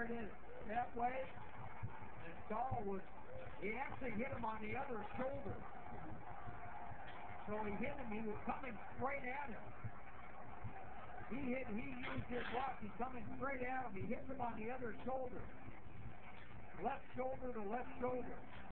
it that way. And Dahl he actually hit him on the other shoulder. So he hit him, he was coming straight at him. He used his watch, he's coming straight at him. He hit him on the other shoulder. Left shoulder to left shoulder.